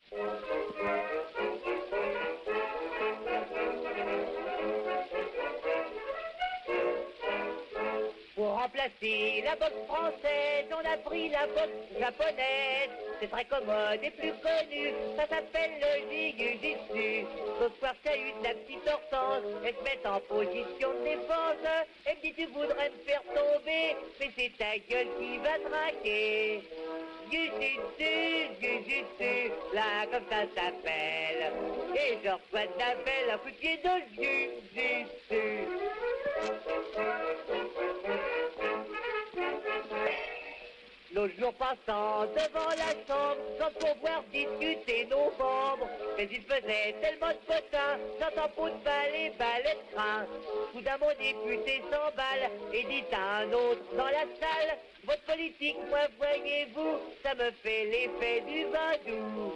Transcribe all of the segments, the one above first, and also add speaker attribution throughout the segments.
Speaker 1: Pour remplacer la boxe française, on a pris la boxe japonaise. C'est très commode et plus connu, ça s'appelle le jiu-jitsu. Ce soir, ça a eu de la petite Hortense, elle se met en position de défense. Elle me dit tu voudrais me faire tomber, mais c'est ta gueule qui va traquer. Jiu-jitsu, là comme ça s'appelle. Et je reçois de la belle un coup de pied de jiu-jitsu. L'autre jour passant devant la chambre, sans pouvoir discuter nos membres. Mais il faisait tellement de potins, j'entends pot de balle et balai de train. Soudain mon député s'emballe et dit à un autre dans la salle, votre politique, moi voyez-vous, ça me fait l'effet du vadou.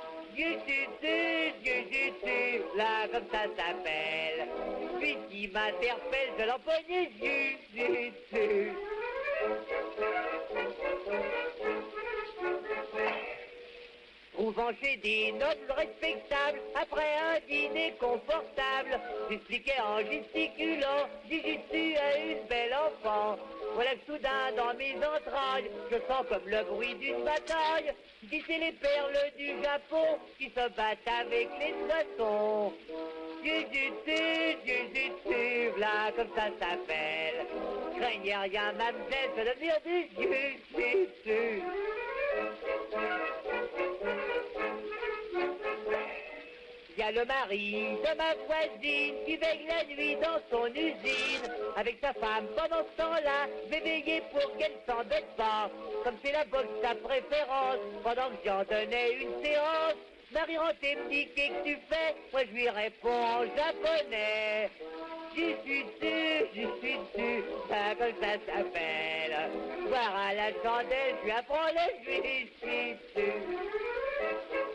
Speaker 1: Jiu-jitsu, là comme ça s'appelle. Puis qui m'interpelle, je l'empoigne jiu-jitsu. Trouvant chez des nobles respectables, après un dîner confortable, j'expliquais en gesticulant, jiu-jitsu à une belle enfant. Voilà que soudain dans mes entrailles, je sens comme le bruit d'une bataille. Dis c'est les perles du Japon qui se battent avec les poissons. Jiu-jitsu, là comme ça s'appelle. Craignez rien, mademoiselle, ça doit venir du jiu-jitsu. Il y a le mari de ma voisine qui veille la nuit dans son usine. Avec sa femme pendant ce temps-là, je vais veiller pour qu'elle s'embête pas. Comme c'est la boxe sa préférence, pendant que j'en donnais une séance, Marie rentrée me dit qu'est-ce que tu fais? Moi je lui réponds en japonais. Jiu-jitsu, ça comme ça s'appelle. Boire à la chandelle, je lui apprends le jiu-jitsu.